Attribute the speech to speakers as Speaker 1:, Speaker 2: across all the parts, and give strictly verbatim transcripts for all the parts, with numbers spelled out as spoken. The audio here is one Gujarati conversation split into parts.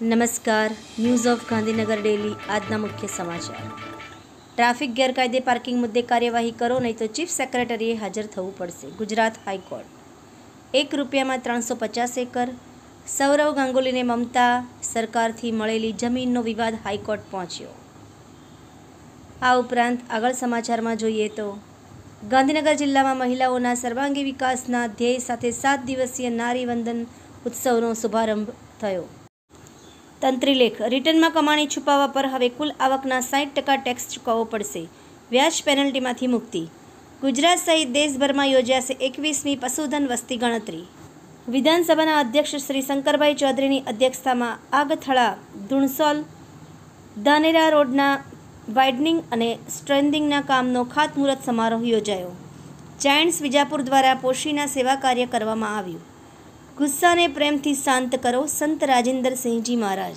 Speaker 1: નમસ્કાર, ન્યૂઝ ઓફ ગાંધીનગર ડેલી. આજના મુખ્ય સમાચાર. ટ્રાફિક ગેરકાયદે પાર્કિંગ મુદ્દે કાર્યવાહી કરો, નહીં તો ચીફ સેક્રેટરીએ હાજર થવું પડશે. ગુજરાત હાઈકોર્ટ. એક રૂપિયામાં ત્રણસો પચાસ એકર. સૌરવ ગાંગુલીને મમતા સરકારથી મળેલી જમીનનો વિવાદ હાઈકોર્ટ પહોંચ્યો. આ ઉપરાંત આગળ સમાચારમાં જોઈએ તો ગાંધીનગર જિલ્લામાં મહિલાઓના સર્વાંગી વિકાસના ધ્યેય સાથે સાત દિવસીય નારી વંદન ઉત્સવનો શુભારંભ થયો. તંત્રી લેખ. રિટર્નમાં કમાણી છુપાવવા પર હવે કુલ આવકના સાઠ ટકા ટેક્સ ચૂકવવો પડશે. વ્યાજ પેનલ્ટીમાંથી મુક્તિ. ગુજરાત સહિત દેશભરમાં યોજાશે એકવીસમી પશુધન વસ્તી ગણતરી. વિધાનસભાના અધ્યક્ષ શ્રી શંકરભાઈ ચૌધરીની અધ્યક્ષતામાં આગથળા ધુણસોલ ધાનેરા રોડના વાઇડનિંગ અને સ્ટ્રેન્થિંગના કામનો ખાતમુહૂર્ત સમારોહ યોજાયો. જાયન્ટ્સ વિજાપુર દ્વારા પોશીના સેવા કાર્ય કરવામાં આવ્યું. ગુસ્સાને પ્રેમથી શાંત કરો, સંત રાજેન્દ્રસિંહજી મહારાજ.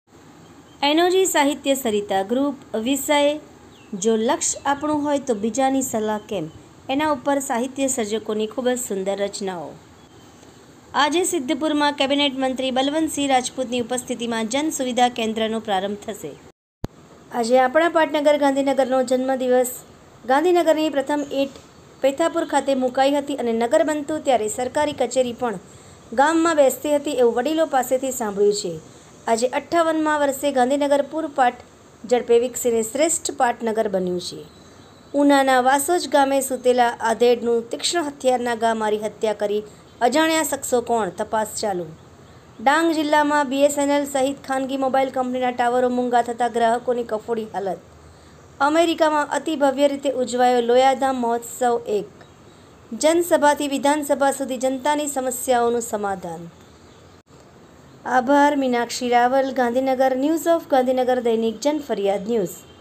Speaker 1: એનોજી સાહિત્ય સરિતા ગ્રુપ. વિષય જો લક્ષ્ય આપણું હોય તો બીજાની સલાહ કેમ, એના ઉપર સાહિત્ય સર્જકોની ખૂબ જ સુંદર રચનાઓ. આજે સિદ્ધપુરમાં કેબિનેટ મંત્રી બલવંતસિંહ રાજપૂતની ઉપસ્થિતિમાં જન સુવિધા કેન્દ્રનો પ્રારંભ થશે. આજે આપણા પાટનગર ગાંધીનગરનો જન્મદિવસ. ગાંધીનગરની પ્રથમ ઈંટ પેથાપુર ખાતે મુકાઈ હતી અને નગર બનતું ત્યારે સરકારી કચેરી પણ ગામમાં બેસતી હતી એવું વડીલો પાસેથી સાંભળ્યું છે. આજે અઠ્ઠાવનમાં વર્ષે ગાંધીનગર પૂરપાટ ઝડપે વિકસીને શ્રેષ્ઠ પાટનગર બન્યું છે. ઉનાના વાસોજ ગામે સૂતેલા આધેડનું તીક્ષ્ણ હથિયારના ઘા મારી હત્યા કરી અજાણ્યા શખ્સો કોણ, તપાસ ચાલુ. ડાંગ જિલ્લામાં બીએસએનએલ સહિત ખાનગી મોબાઈલ કંપનીના ટાવરો મૂંગા થતા ગ્રાહકોની કફોડી હાલત. અમેરિકામાં અતિ ભવ્ય રીતે ઉજવાયો લોયાધામ મહોત્સવ. એક જનસભાથી વિધાનસભા સુધી જનતાની સમસ્યાઓનું સમાધાન. આભાર. મીનાક્ષી રાવલ, ગાંધીનગર. ન્યૂઝ ઓફ ગાંધીનગર દૈનિક જન ફરિયાદ ન્યૂઝ.